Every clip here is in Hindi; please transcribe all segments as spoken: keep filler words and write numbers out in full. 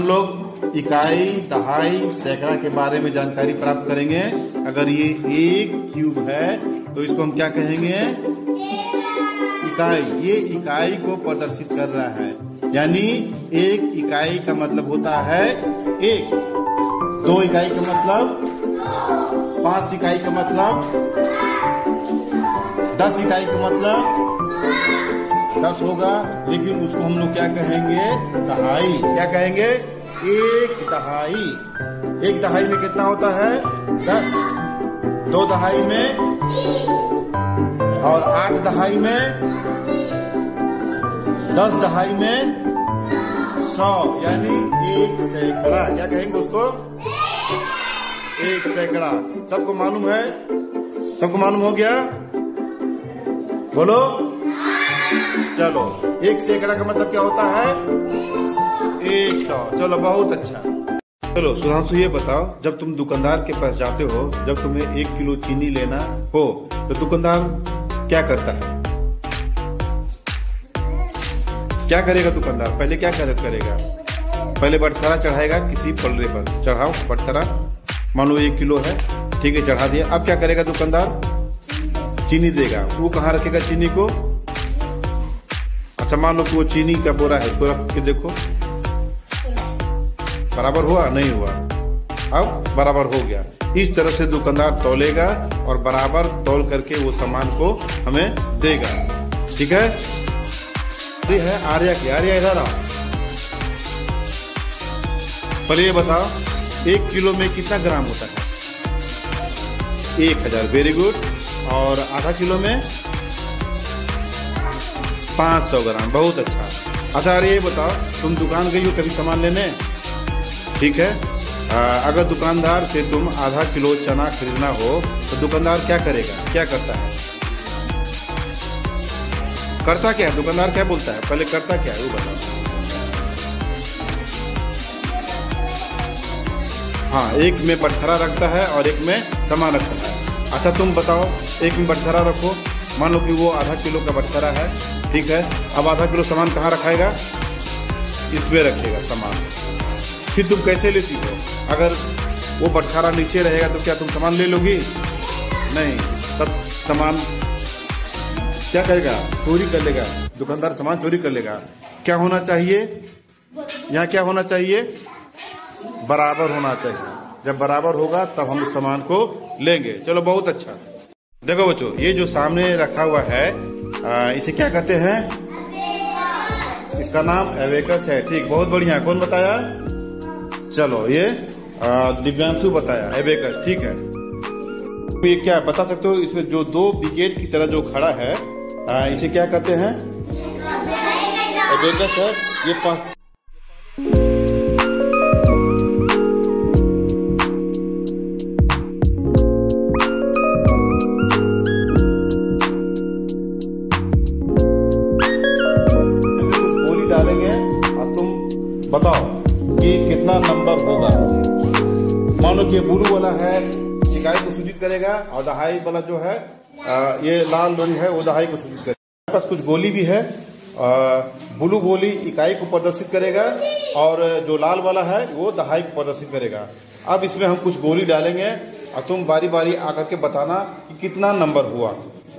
हम लोग इकाई, दहाई, सैकड़ा के बारे में जानकारी प्राप्त करेंगे। अगर ये एक क्यूब है तो इसको हम क्या कहेंगे? इकाई। ये इकाई को प्रदर्शित कर रहा है, यानी एक इकाई का मतलब होता है एक, दो इकाई का मतलब, पांच इकाई का मतलब, दस इकाई का मतलब दस होगा, लेकिन उसको हम लोग क्या कहेंगे? दहाई। क्या कहेंगे? एक दहाई। एक दहाई में कितना होता है? दस। दो दहाई में, और आठ दहाई में, दस दहाई में, सौ, यानी एक सैकड़ा। क्या कहेंगे उसको? एक सैकड़ा। सबको मालूम है? सबको मालूम हो गया? बोलो। चलो, एक सैकड़ा का मतलब क्या होता है? एक सौ। चलो, बहुत अच्छा। चलो सुधांशु, ये बताओ, जब तुम दुकानदार के पास जाते हो, जब तुम्हें एक किलो चीनी लेना हो तो दुकानदार क्या करता है? क्या करेगा दुकानदार? पहले क्या करेगा? पहले बटखरा चढ़ाएगा किसी पल्ले पर। चढ़ाओ बटखरा, मान लो एक किलो है, ठीक है, चढ़ा दिया। अब क्या करेगा दुकानदार? चीनी देगा। वो कहाँ रखेगा चीनी को? अच्छा, मान लो कि वो चीनी का बोरा है, उसको रख के देखो, बराबर हुआ? नहीं हुआ। अब बराबर हो गया। इस तरह से दुकानदार तौलेगा और बराबर तौल करके वो सामान को हमें देगा। ठीक है? ये है आर्या की। आर्या इधर आओ। पहले ये बताओ, एक किलो में कितना ग्राम होता है? एक हजार। Very good. और आधा किलो में पांच सौ ग्राम। बहुत अच्छा। अच्छा, अरे ये बताओ, तुम दुकान गई हो कभी सामान लेने? ठीक है, आ, अगर दुकानदार से तुम आधा किलो चना खरीदना हो तो दुकानदार क्या करेगा? क्या करता है? करता क्या है? दुकानदार क्या बोलता है? पहले करता क्या है वो बताओ। हाँ, एक में बटखरा रखता है और एक में सामान रखता है। अच्छा, तुम बताओ, एक में बटखरा रखो, मान लो कि वो आधा किलो का बटखरा है, ठीक है। अब आधा किलो सामान कहाँ रखाएगा? इसमें रखेगा सामान। फिर तुम कैसे लेती हो? अगर वो बटखरा नीचे रहेगा तो क्या तुम सामान ले लोगी? नहीं। तब सामान क्या करेगा? चोरी कर लेगा। दुकानदार सामान चोरी कर लेगा। क्या होना चाहिए यहाँ? क्या होना चाहिए? बराबर होना चाहिए। जब बराबर होगा तब हम उस सामान को लेंगे। चलो, बहुत अच्छा। देखो बच्चों, ये जो सामने रखा हुआ है, आ, इसे क्या कहते हैं? इसका नाम एबेकस है। ठीक, बहुत बढ़िया। कौन बताया? चलो, ये दिव्यांशु बताया, एबेकस। ठीक है, ये क्या बता सकते हो? इसमें जो दो विकेट की तरह जो खड़ा है, आ, इसे क्या कहते हैं? एबेकस है। ये पांच बताओ कि कितना नंबर होगा। मान लो कि ये ब्लू वाला है, इकाई को सूचित करेगा, और दहाई वाला जो है, आ, ये लाल रंग है, वो दहाई को सूचित करेगा। हमारे पास कुछ गोली भी है। ब्लू गोली इकाई को प्रदर्शित करेगा और जो लाल वाला है वो दहाई को प्रदर्शित करेगा। अब इसमें हम कुछ गोली डालेंगे और तुम बारी बारी आकर के बताना कि कितना नंबर हुआ।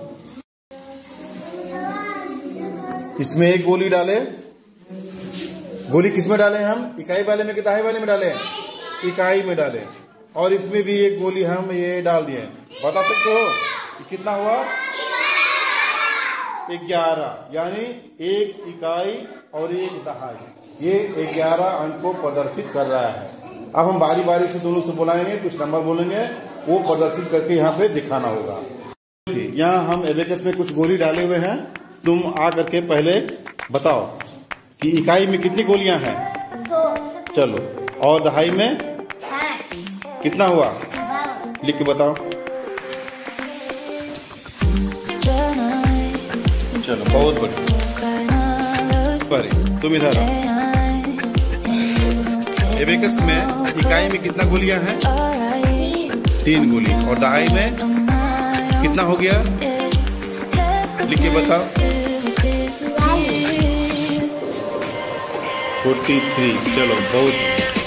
इसमें एक गोली डाले। गोली किसमें डालें हम? इकाई वाले में कि दहाई वाले में डालें? इकाई में डालें। और इसमें भी एक गोली हम ये डाल दिए। बता सकते हो कि कितना हुआ? ग्यारह। यानी एक इकाई और एक दहाई, ये ग्यारह अंक को प्रदर्शित कर रहा है। अब हम बारी बारी से दोनों से बुलाएंगे, कुछ नंबर बोलेंगे, वो प्रदर्शित करके यहाँ पे दिखाना होगा। यहाँ हम एबेकस में कुछ गोली डाले हुए हैं। तुम आ करके पहले बताओ कि इकाई में कितनी गोलियां हैं? दो। चलो, और दहाई में कितना हुआ? लिख के बताओ। चलो, बहुत बढ़िया। तुम इधर आओ। एबेकस में इकाई में कितना गोलियां हैं? तीन गोली। और दहाई में कितना हो गया? लिख के बताओ। Forty three. चलो बहुत